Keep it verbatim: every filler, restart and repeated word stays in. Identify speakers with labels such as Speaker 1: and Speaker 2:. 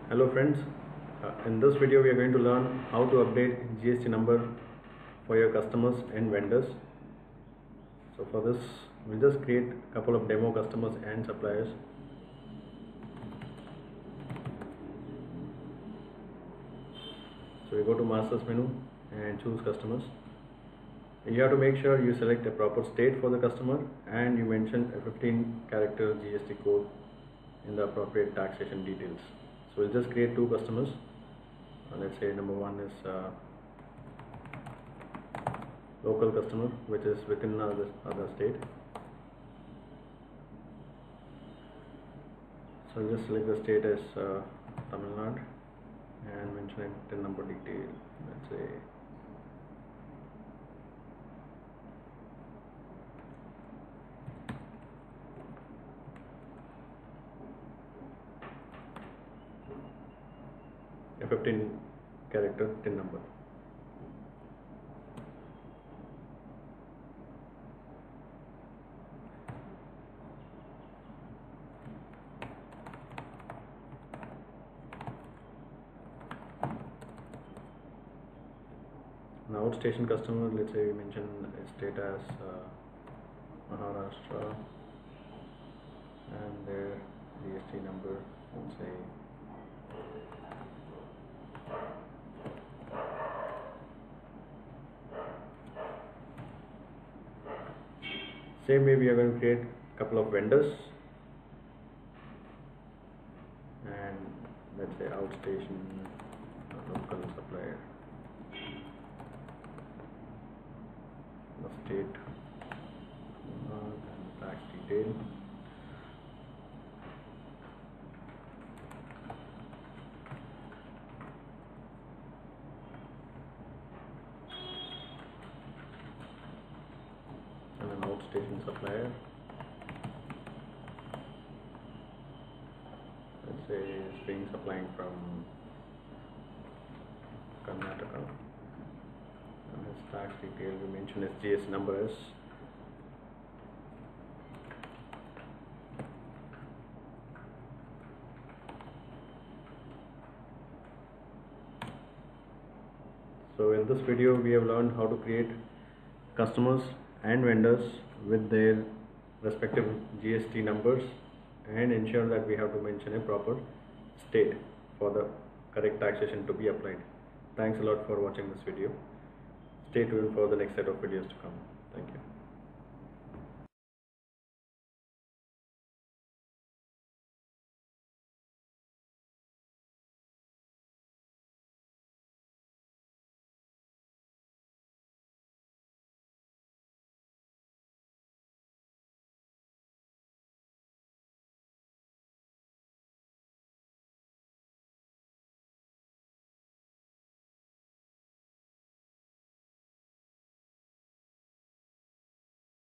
Speaker 1: Hello friends, uh, in this video we are going to learn how to update G S T number for your customers and vendors. So for this we'll just create a couple of demo customers and suppliers. So we go to Masters menu and choose customers. You have to make sure you select a proper state for the customer and you mention a fifteen character G S T code in the appropriate taxation details. So we'll just create two customers. Uh, let's say number one is uh, local customer, which is within other, other state. So we'll just select the state as uh, Tamil Nadu and mention it in number detail. Let's say a fifteen character T I N number. An outstation customer, let's say we mention a state as uh, Maharashtra and their G S T number, let's say same way we are going to create a couple of vendors, and let's say outstation, local supplier, the state, and tax detail. And an outstation supplier, let's say it's being supplying from Karnataka, and its tax detail we mention its G S T number is so in this video we have learned how to create customers and vendors with their respective G S T numbers and ensure that we have to mention a proper state for the correct taxation to be applied. Thanks a lot for watching this video. Stay tuned for the next set of videos to come.